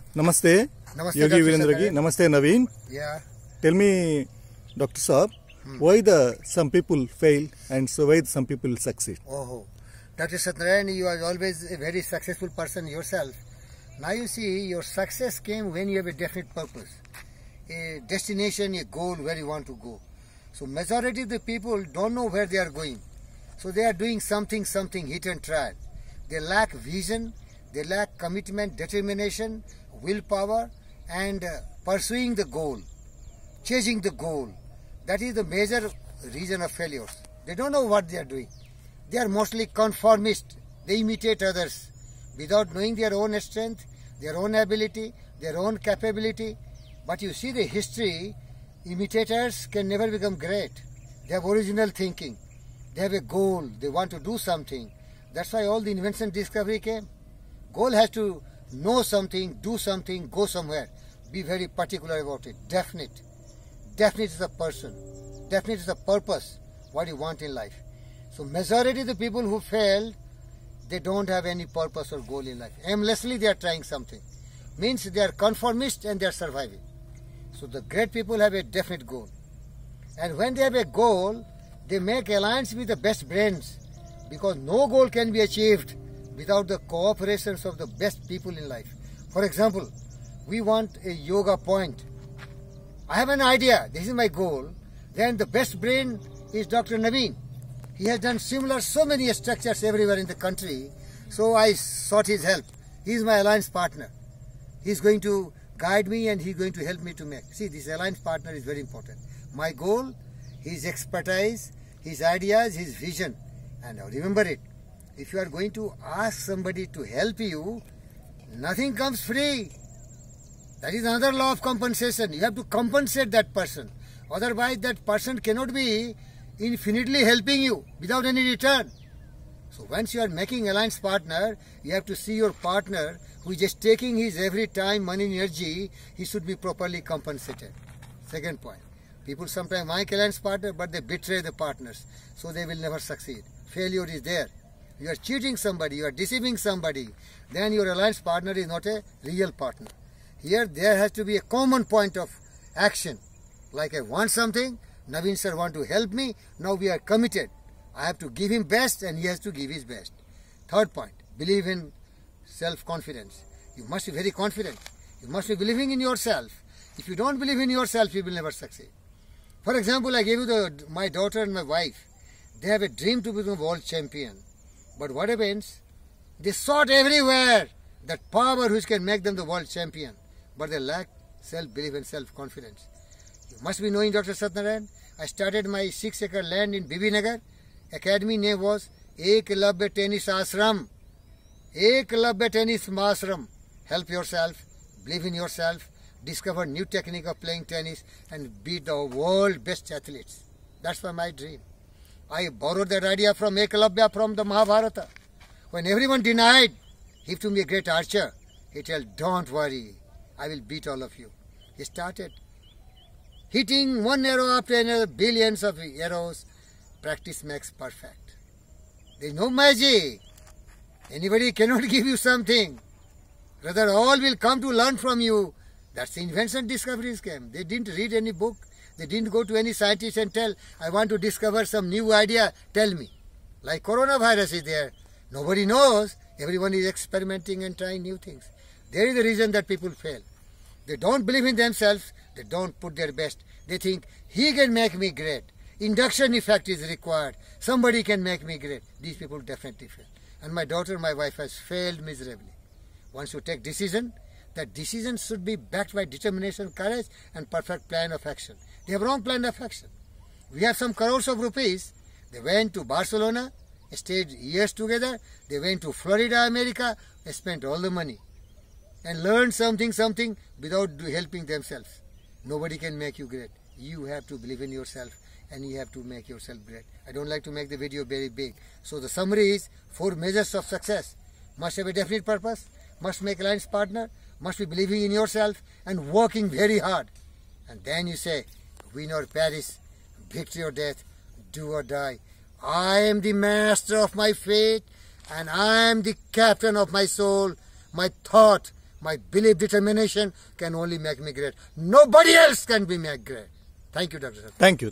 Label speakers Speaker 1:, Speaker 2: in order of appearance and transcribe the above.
Speaker 1: Namaste.
Speaker 2: Namaste,
Speaker 1: Yogi
Speaker 2: Dr.
Speaker 1: Virendra ji.
Speaker 2: Satyanarayana.
Speaker 1: Namaste, Naveen.
Speaker 2: Yeah.
Speaker 1: Tell me, Dr. Saab, why some people fail and so why some people succeed?
Speaker 2: Oh, Dr. Satyanarayana, you are always a very successful person yourself. Now you see, your success came when you have a definite purpose, a destination, a goal where you want to go. So majority of the people don't know where they are going. So they are doing something hit and try. They lack vision, they lack commitment, determination, willpower, and pursuing the goal, chasing the goal. That is the major reason of failures. They don't know what they are doing. They are mostly conformist. They imitate others without knowing their own strength, their own ability, their own capability. But you see the history, imitators can never become great. They have original thinking. They have a goal. They want to do something. That's why all the invention discovery came. Goal has to know something, do something, go somewhere. Be very particular about it. Definite. Definite is a person. Definite is a purpose, what you want in life. So majority of the people who fail, they don't have any purpose or goal in life. Aimlessly they are trying something. Means they are conformist and they are surviving. So the great people have a definite goal. And when they have a goal, they make alliance with the best brains. Because no goal can be achieved without the cooperations of the best people in life. For example, we want a yoga point. I have an idea, this is my goal. Then the best brain is Dr. Naveen. He has done similar, so many structures everywhere in the country. So I sought his help. He is my alliance partner. He is going to guide me and he is going to help me to make. See, this alliance partner is very important. My goal, his expertise, his ideas, his vision. And now remember it. If you are going to ask somebody to help you, nothing comes free. That is another law of compensation. You have to compensate that person. Otherwise, that person cannot be infinitely helping you without any return. So once you are making alliance partner, you have to see your partner who is just taking his every time, money, energy, he should be properly compensated. Second point. People sometimes make alliance partner, but they betray the partners. So they will never succeed. Failure is there. You are cheating somebody, you are deceiving somebody, then your alliance partner is not a real partner. Here there has to be a common point of action. Like I want something, Naveen sir want to help me, now we are committed. I have to give him best and he has to give his best. Third point, believe in self-confidence. You must be very confident. You must be believing in yourself. If you don't believe in yourself, you will never succeed. For example, I gave you my daughter and my wife. They have a dream to become world champion. But what happens? They sought everywhere that power which can make them the world champion. But they lack self-belief and self-confidence. You must be knowing, Dr. Satyanarayana, I started my 6-acre land in Bibinagar. Academy name was Eklavya Tennis Ashram. Eklavya Tennis Ashram. Help yourself, believe in yourself, discover new technique of playing tennis and be the world best athletes. That's my dream. I borrowed that idea from Eklavya from the Mahabharata. When everyone denied him to be a great archer, he told, don't worry, I will beat all of you. He started hitting one arrow after another, billions of arrows. Practice makes perfect. There is no magic. Anybody cannot give you something. Rather, all will come to learn from you. That's the invention discoveries came. They didn't read any book. They didn't go to any scientist and tell, I want to discover some new idea, tell me. Like coronavirus is there. Nobody knows. Everyone is experimenting and trying new things. There is the reason that people fail. They don't believe in themselves. They don't put their best. They think, he can make me great. Induction effect is required. Somebody can make me great. These people definitely fail. And my daughter, my wife has failed miserably. Once you take decision, that decision should be backed by determination, courage and perfect plan of action. They have wrong plan of action. We have some crores of rupees. They went to Barcelona, stayed years together. They went to Florida, America. They spent all the money and learned something without helping themselves. Nobody can make you great. You have to believe in yourself and you have to make yourself great. I don't like to make the video very big. So the summary is 4 measures of success. Must have a definite purpose, must make alliance partner, must be believing in yourself and working very hard. And then you say, win or perish, victory or death, do or die. I am the master of my fate and I am the captain of my soul, my thought, My belief, determination can only make me great. Nobody else can be made great. Thank you, Dr. Sir.
Speaker 1: Thank you.